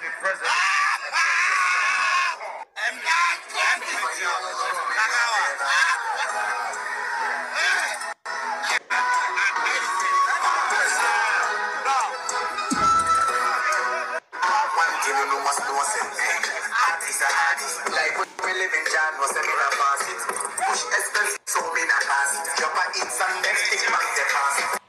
Like we live in John was a mirror faucet. Push expensive so me not pass it. Jump at it and next thing back the pass it.